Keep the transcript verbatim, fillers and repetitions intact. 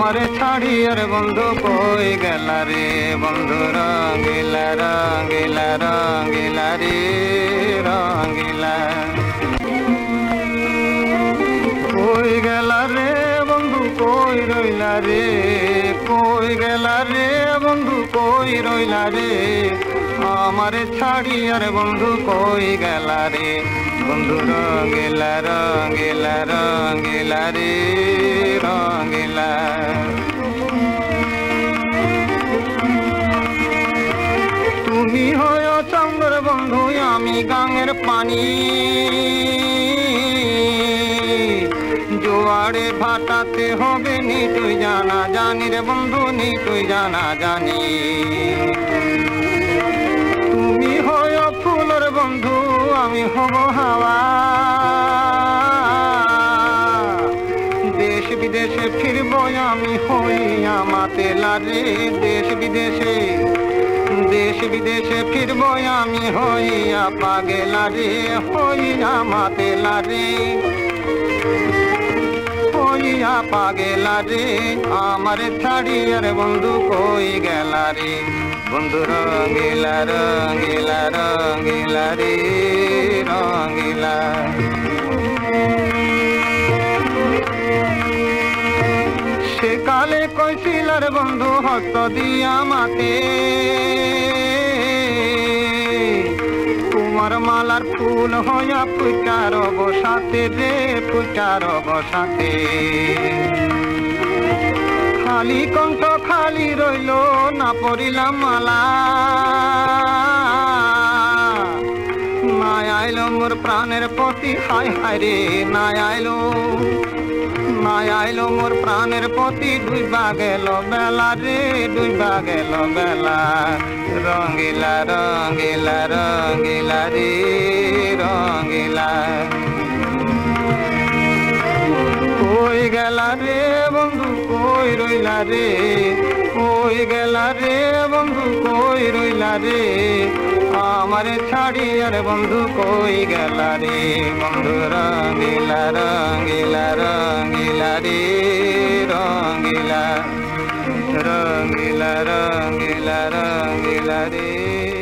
আমারে ছাড়ি আর বন্ধু কই গেলা রে বন্ধু রঙ্গিলা রঙ্গিলা রঙ্গিলা রে রঙ্গিলা কই গেলা রে বন্ধু কই রইলা রে কই গেলা রে বন্ধু কই রইলা রে আমারে ছাড়ি আর বন্ধু কই গেলা রে বন্ধু রঙ্গিলা রঙ্গিলা রঙ্গিলা রে রঙ্গিলা তুমি হয় চন্দ্র বন্ধু আমি গাঙের পানি জোয়ারে ভাটাতে হবে নি তুই জানা জানি রে বন্ধু নি তুই জানা জানি তুমি হয় ফুলের বন্ধু আমি হব হাওয়া দেশ বিদেশে ফিরব আমি হইয়া মাতেলা রে দেশ বিদেশে দেশ বিদেশে ফিরব আমি হইয়া পাগেলা রে হইয়া মাতেলা রে হইয়া পাগেলা রে আমার ছাড়ি আর বন্ধু কই গেলা রে বন্ধু রঙ্গিলা রঙ্গিলা রঙ্গিলা রে রঙ্গিলা সেকালে কইছিলার বন্ধু হস্ত দিয়া মাতে তোমার মালার ফুল হইয়া ফুটার বসাতে রে ফুটার বসাতে খালি কণ্ঠ খালি রইল না পড়িলাম মালা না আইলো মোর প্রাণের প্রতি হায় হায় রে না আইলো না আইলো মোর প্রাণের প্রতি ডুইবা গেল বেলা রে ডুইবা গেল বেলা রঙ্গিলা রঙ্গিলা রঙ্গিলা রে রঙ্গিলা কই গেলা রে বন্ধু কই রইলা রে কই গেলা রে বন্ধু কই রইলা রে আমারে ছাড়ি আর বন্ধু কই গেলা রে বন্ধু রঙ্গিলা রঙ্গিলা রঙ্গিলা রে রঙ্গিলা রঙ্গিলা রঙ্গিলা রঙ্গিলা রে